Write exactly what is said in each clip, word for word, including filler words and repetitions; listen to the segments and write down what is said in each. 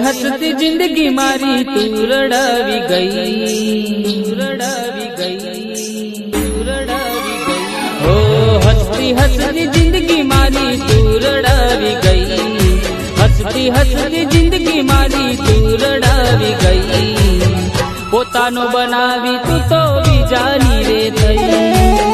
हंसती जिंदगी मारी तू रड़ावी गई, रड़ावी गई, रड़ावी गई। हो हंसती हंसती जिंदगी मारी तू रड़ावी गई, हंसती हंसती जिंदगी मारी तू रड़ावी गई। पोतानो बनावी तू तो बीजानी रे थई।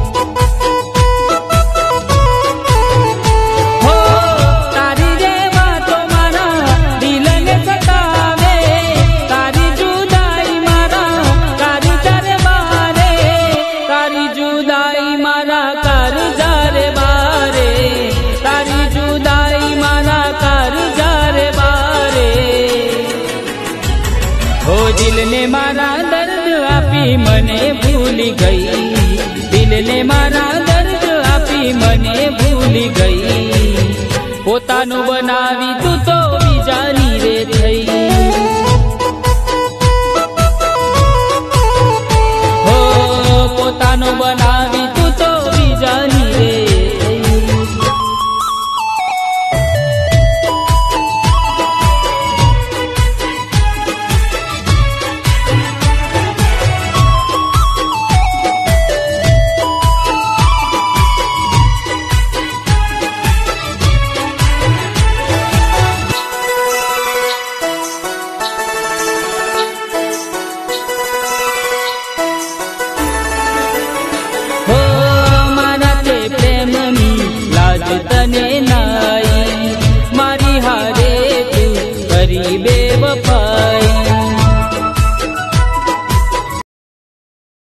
दिल ने मारा दर्द आपी मने भूली गई, दिल ने मारा दर्द आपी मने भूली गई। पोतानो बनावी तू तो बीजानी रे थई। हो पोतानो बनावी तू तो बीजानी रे तने